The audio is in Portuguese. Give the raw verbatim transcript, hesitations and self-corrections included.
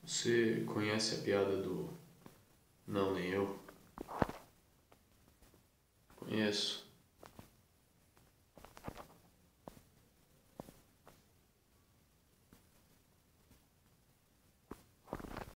Você conhece a piada do não nem eu?